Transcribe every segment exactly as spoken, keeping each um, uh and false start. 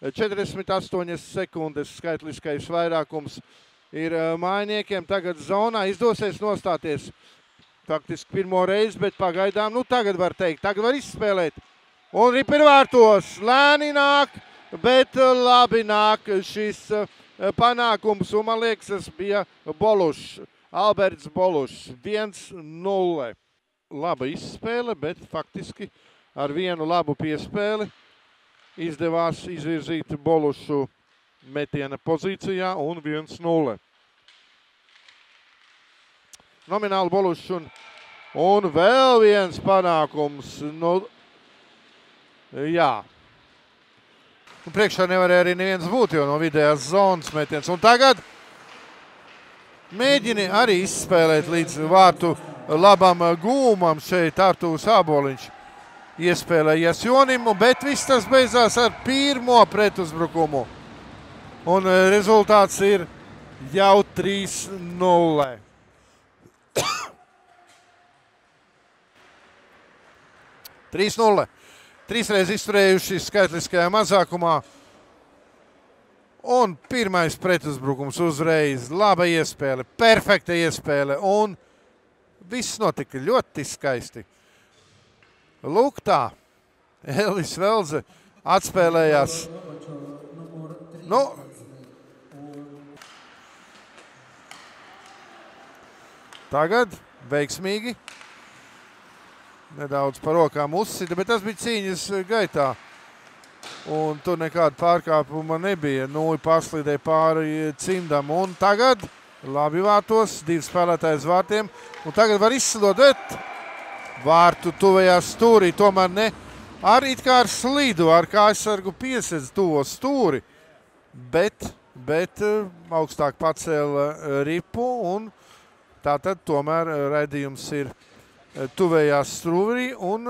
četrdesmit astoņas sekundes skaitliskais vairākums ir mājiniekiem. Tagad zonā izdosies nostāties faktiski pirmo reizi, bet pagaidām, nu tagad var teikt, tagad var izspēlēt. Un ripirvārtos lēni nāk, bet labi nāk šis panākums, un man liekas, tas bija Bolušs, Alberts Bolušs, viens nulle. Laba izspēle, bet faktiski ar vienu labu piespēli izdevās izvirzīt Bolušu metiena pozīcijā un viens nulle. Nomināli Bolušs un, un vēl viens panākums. Nu, jā. Un priekšā nevarēja arī neviens būt, jo no vidējās zonas metiens. Un tagad mēģini arī izspēlēt līdz vārtu labam gūmam šeit Artūrs Āboliņš. Iespēlējies Jonim, bet viss tas beidzās ar pirmo pretuzbrukumu. Un rezultāts ir jau trīs nulle. trīs nulle. Trīsreiz izturējuši skaitliskajā mazākumā. Un pirmais pretuzbrukums uzreiz. Laba iespēle, perfekta iespēle. Un viss notika ļoti skaisti. Lūk tā. Elvis Velze atspēlējās. Nu, tagad veiksmīgi. Nedaudz par rokām uzsita, bet tas bija cīņas gaitā. Un tur nekāda pārkāpuma nebija. Nūji pārslīdēja pāri cimdam. Un tagad labi vārtos, divi spēlētāji uz vārtiem. Un tagad var izslidot, bet vārtu tuvajā stūrī. Tomēr ne ar it kā ar slidu, ar kājasargu piesedz tuvo stūri. Bet, bet augstāk pacēla ripu un tātad tomēr raidījums ir tuvējā strūrī un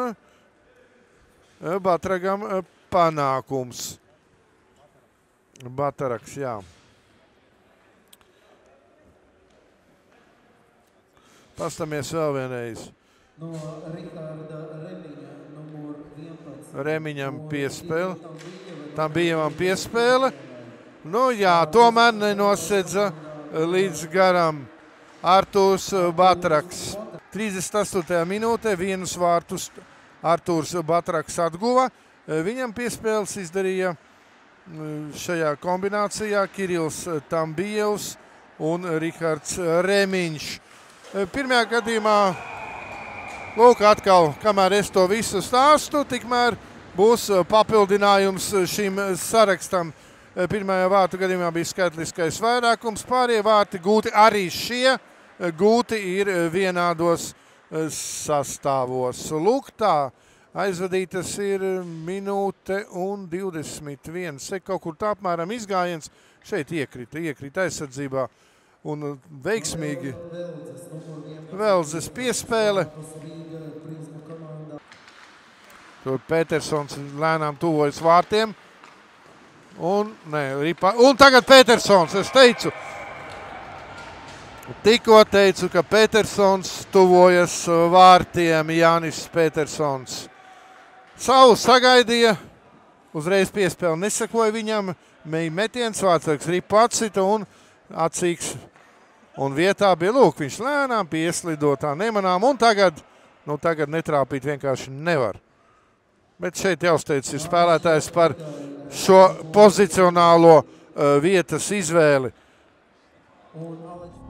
Batragam panākums. Bataraks, jā. Pastamies vēl vienreiz. No Riharda Remiņa, numur vienpadsmit. Remiņam piespēle. Tam bija man piespēle. Nu jā, tomēr nenosedza līdz garam Artūrs Batraks. trīsdesmit astotajā minūtē vienus vārtus Artūrs Batraks atguva. Viņam piespēles izdarīja šajā kombinācijā Kirils Tambijevs un Rihards Remiņš. Pirmajā gadījumā, lūk, atkal, kamēr es to visu stāstu, tikmēr būs papildinājums šim sarakstam. Pirmajā vārtu gadījumā bija skaitliskais vairākums, pārējie vārti gūti arī šie. Gūti ir vienādos sastāvos. Lūk tā, aizvadītas ir minūte un divdesmit viena sekunda. Kaut kur tā apmēram izgājiens šeit iekrita, iekrita aizsardzībā. Un veiksmīgi Velzes piespēle. Tur Petersons lēnām tuvojas vārtiem. Un, ne, ripa. Un tagad Petersons, es teicu. Tikko teicu, ka Petersons tuvojas vārtiem, Jānis Petersons. Savu sagaidīja, uzreiz piespēle nesakoja viņam, metiens, vārtsargs ripu atsita un atsīgs. Un vietā bija, lūk, viņš lēnām pieslidotā nemanām, un tagad, nu tagad netrāpīt vienkārši nevar. Bet šeit jāuzteic ir spēlētājs par šo pozicionālo uh, vietas izvēli. Un